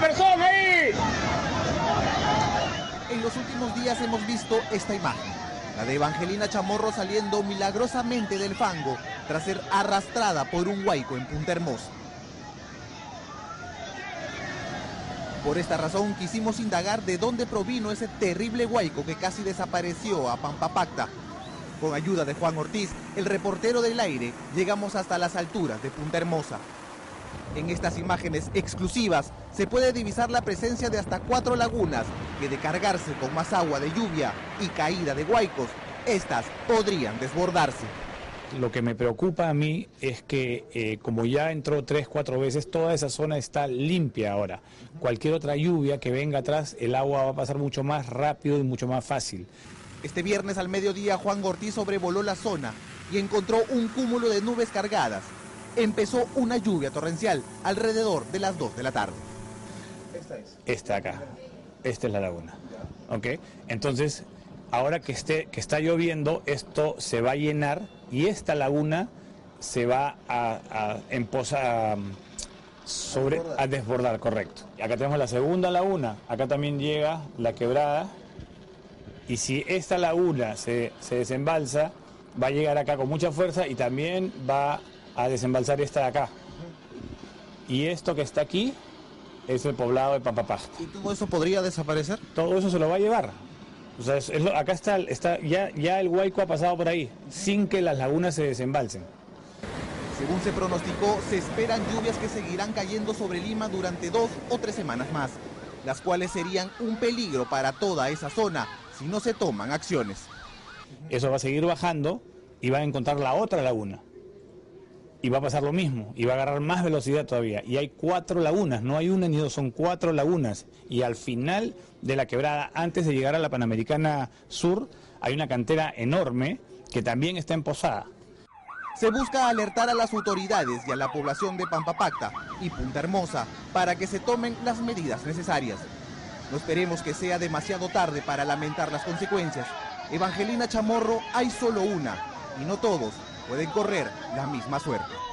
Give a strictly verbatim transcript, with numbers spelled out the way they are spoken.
persona ahí! En los últimos días hemos visto esta imagen, la de Evangelina Chamorro saliendo milagrosamente del fango tras ser arrastrada por un huaico en Punta Hermosa. Por esta razón quisimos indagar de dónde provino ese terrible huaico que casi desapareció a Pampapacta. Con ayuda de Juan Ortiz, el reportero del aire, llegamos hasta las alturas de Punta Hermosa. En estas imágenes exclusivas se puede divisar la presencia de hasta cuatro lagunas que, de cargarse con más agua de lluvia y caída de huaicos, estas podrían desbordarse. Lo que me preocupa a mí es que eh, como ya entró tres, cuatro veces, toda esa zona está limpia ahora. Cualquier otra lluvia que venga atrás, el agua va a pasar mucho más rápido y mucho más fácil. Este viernes al mediodía Juan Ortiz sobrevoló la zona y encontró un cúmulo de nubes cargadas. Empezó una lluvia torrencial alrededor de las dos de la tarde. Esta es. Esta acá, esta es la laguna. ¿Ok? Entonces, ahora que, esté, que está lloviendo, esto se va a llenar y esta laguna se va a, a, empozar, a, sobre, a desbordar, correcto. Acá tenemos la segunda laguna, acá también llega la quebrada. Y si esta laguna se, se desembalsa, va a llegar acá con mucha fuerza y también va a desembalsar esta de acá. Y esto que está aquí es el poblado de Pampapacta. ¿Y todo eso podría desaparecer? Todo eso se lo va a llevar. O sea, es, es lo, acá está, está ya, ya el huaico ha pasado por ahí, sin que las lagunas se desembalsen. Según se pronosticó, se esperan lluvias que seguirán cayendo sobre Lima durante dos o tres semanas más, las cuales serían un peligro para toda esa zona si no se toman acciones. Eso va a seguir bajando y va a encontrar la otra laguna. Y va a pasar lo mismo, y va a agarrar más velocidad todavía. Y hay cuatro lagunas, no hay una ni dos, son cuatro lagunas. Y al final de la quebrada, antes de llegar a la Panamericana Sur, hay una cantera enorme que también está empozada. Se busca alertar a las autoridades y a la población de Pampapacta y Punta Hermosa para que se tomen las medidas necesarias. No esperemos que sea demasiado tarde para lamentar las consecuencias. Evangelina Chamorro hay solo una, y no todos pueden correr la misma suerte.